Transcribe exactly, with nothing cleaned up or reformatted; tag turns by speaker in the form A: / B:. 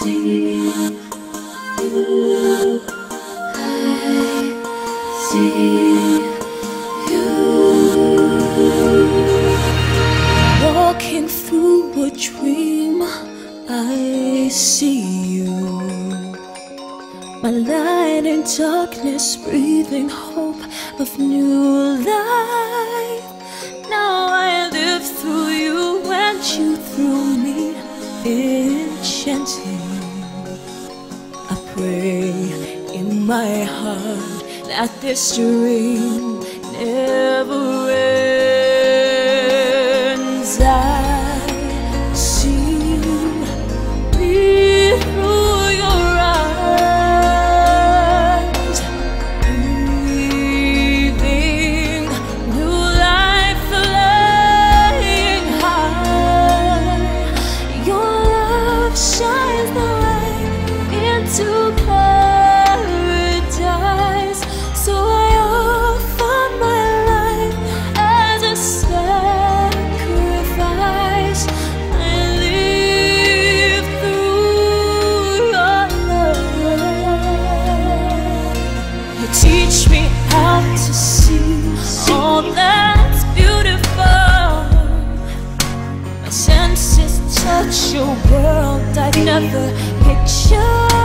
A: see you. I see you. Walking through a dream, I see you. My light in darkness, breathing hope of new life. Now I live through you and you through me, enchanting. I pray in my heart that this dream never ends. I see me through your eyes, breathing new life, flying high. Your love shines the light into paradise. So I offer my life as a sacrifice. I live through your love. You teach me how to see all that's beautiful. My senses touch your world I'd never pictured.